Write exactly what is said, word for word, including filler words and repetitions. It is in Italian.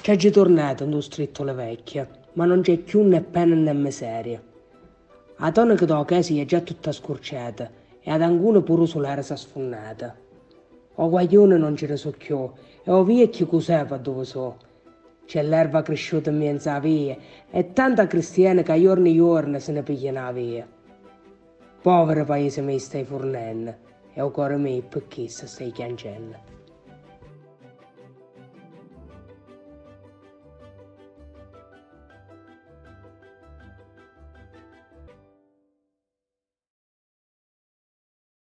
C'è già tornato in stretto le vecchie, ma non c'è più né pena né miseria. La tonica da casa è già tutta scurciata e ad alcune pure sull'aria si è sfonnata. O guaglione non ce ne so più e ho vecchio cos'è per dove so. C'è l'erba cresciuta in mezzo alla via e tanta cristiana che a giorni e giorni se ne pigliano la via. Povero paese mi stai fornendo e il cuore mio perché se stai piangendo.